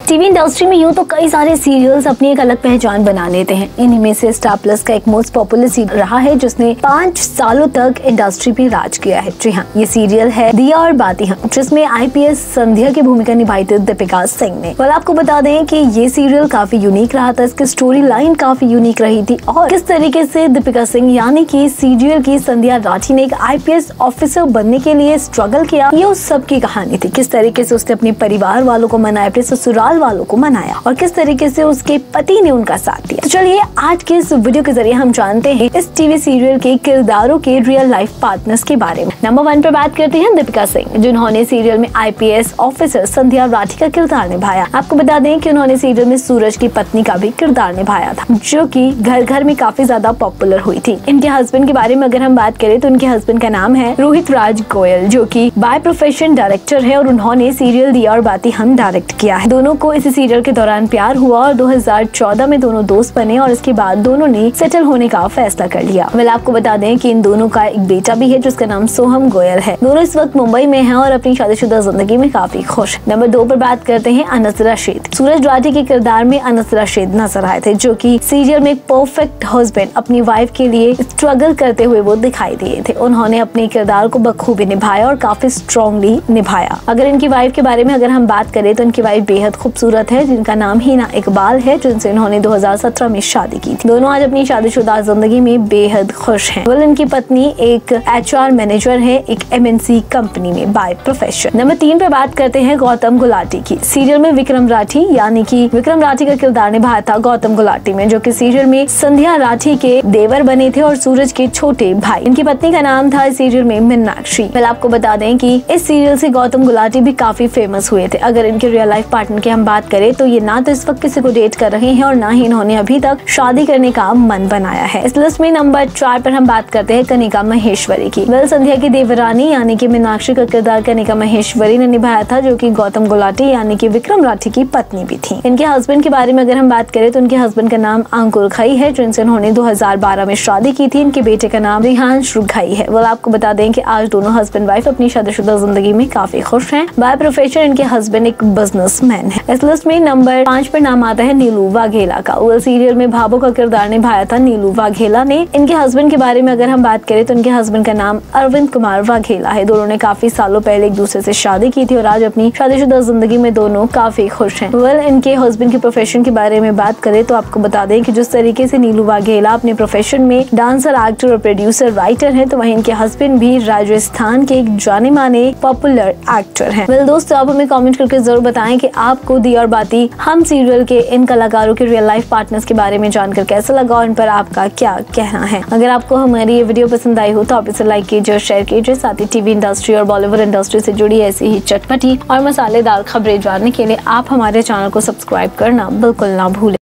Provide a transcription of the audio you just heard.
TV industry में यूँ तो कई सारे सीरियल्स अपनी एक अलग पहचान बना लेते हैं। इन्हीं में से स्टार प्लस का एक मोस्ट पॉपुलर सीरियल रहा है जिसने 5 सालों तक इंडस्ट्री पे राज किया है। जी हाँ, ये सीरियल है दिया और बाती हम, जिसमें IPS संध्या की भूमिका निभाई थी दीपिका सिंह ने। और आपको बता दें कि ये सीरियल काफी यूनिक रहा था, इसकी स्टोरी लाइन काफी यूनिक रही थी और किस तरीके से दीपिका सिंह यानी कि सीरियल की संध्या राठी ने एक IPS ऑफिसर बनने के लिए स्ट्रगल किया, ये उस सब की कहानी थी। किस तरीके से उसने अपने परिवार वालों को मनाया, अपने ससुराल वालों को मनाया और किस तरीके से उसके पति ने उनका साथ दिया। तो चलिए आज के इस वीडियो के जरिए हम जानते हैं इस टीवी सीरियल के किरदारों के रियल लाइफ पार्टनर्स के बारे में। नंबर 1 पर बात करते हैं दीपिका सिंह, जिन्होंने सीरियल में IPS ऑफिसर संध्या राठी का किरदार निभाया। आपको बता दें कि उन्होंने सीरियल में सूरज की पत्नी का भी किरदार निभाया था, जो कि घर घर में काफी ज्यादा पॉपुलर हुई थी। इनके हस्बैंड के बारे में अगर हम बात करें तो उनके हस्बैंड का नाम है रोहित राज गोयल, जो कि बाय प्रोफेशन डायरेक्टर है और उन्होंने सीरियल दिया और बाती हम डायरेक्ट किया है। दोनों को इस सीरियल के दौरान प्यार हुआ और 2014 में दोनों दोस्त बने और इसके बाद दोनों ने सेटल होने का फैसला कर लिया। वेल आपको बता दें कि इन दोनों का एक बेटा भी है जिसका नाम सोहम गोयल है। दोनों इस वक्त मुंबई में हैं और अपनी शादीशुदा जिंदगी में काफी खुश। नंबर 2 पर बात करते हैं अनस रशीद। सूरज राठी के किरदार में अनस रशीद नजर आए थे, जो कि सीरियल में परफेक्ट हस्बैंड अपनी वाइफ के लिए स्ट्रगल करते हुए वो दिखाई दिए थे। उन्होंने अपने किरदार को बखूबी निभाया और काफी स्ट्रॉन्गली निभाया। अगर इनकी वाइफ के बारे में अगर हम बात करें तो इनकी वाइफ बेहद खूबसूरत है, जिनका नाम हिना इकबाल है, जिनसे इन्होंने 2017 में शादी की थी। दोनों आज अपनी शादीशुदा जिंदगी में बेहद खुश हैं। वेल इनकी पत्नी एक HR मैनेजर है एक MNC कंपनी में बाय प्रोफेशन। नंबर 3 पे बात करते हैं गौतम गुलाटी की। सीरियल में विक्रम राठी यानी कि विक्रम राठी का किरदार निभाया था गौतम गुलाटी में, जो कि सीरियल में संध्या राठी के देवर बने थे और सूरज के छोटे भाई। इनकी पत्नी का नाम था इस सीरियल में मीनाक्षी। वेल आपको बता दें कि इस सीरियल से गौतम गुलाटी भी काफी फेमस हुए थे। अगर इनके रियल लाइफ पार्टनर की हम बात करें तो ये ना तो इस वक्त किसी को डेट कर रहे हैं और ना ही इन्होंने अभी तक शादी करने का मन बनाया है। इस लिस्ट में नंबर 4 पर हम बात करते हैं कनिका महेश्वरी की। वेल संध्या की देवरानी यानी कि मीनाक्षी का किरदार कनिका महेश्वरी ने निभाया था, जो कि गौतम गुलाटी यानी कि विक्रम राठी की पत्नी भी थी। इनके हस्बैंड के बारे में अगर हम बात करें तो उनके हस्बैंड का नाम अंकुर घई है, जिनसे उन्होंने 2012 में शादी की थी। इनके बेटे का नाम रिहांश घई है। वेल आपको बता दें कि आज दोनों हस्बैंड वाइफ अपनी शादीशुदा जिंदगी में काफी खुश हैं। बाय प्रोफेशन इनके हस्बैंड एक बिजनेसमैन है। इस लिस्ट में नंबर 5 पर नाम आता है नीलू वाघेला का। वो सीरियल में भाभो का किरदार निभाया था नीलू वाघेला ने। इनके हस्बैंड के बारे में अगर हम बात करें तो इनके हस्बैंड का नाम अरविंद कुमार वाघेला है। दोनों ने काफी सालों पहले एक दूसरे से शादी की थी और आज अपनी शादीशुदा जिंदगी में दोनों काफी खुश हैं। वेल इनके हस्बैंड के प्रोफेशन के बारे में बात करें तो आपको बता दें कि जिस तरीके से नीलू वाघेला अपने प्रोफेशन में डांसर, एक्टर और प्रोड्यूसर, राइटर है, तो वहीं इनके हस्बैंड भी राजस्थान के एक जाने माने पॉपुलर एक्टर हैं। वेल दोस्तों, आप हमें कमेंट करके जरूर बताएं कि आपको दिया और बाती हम सीरियल के इन कलाकारों के रियल लाइफ पार्टनर्स के बारे में जानकर कैसा लगा और इन पर आपका क्या कहना है। अगर आपको हमारी ये वीडियो पसंद आई हो तो आप इसे लाइक कीजिए और शेयर कीजिए। साथ ही टीवी इंडस्ट्री और बॉलीवुड इंडस्ट्री से जुड़ी ऐसी ही चटपटी और मसालेदार खबरें जानने के लिए आप हमारे चैनल को सब्सक्राइब करना बिल्कुल ना भूलें।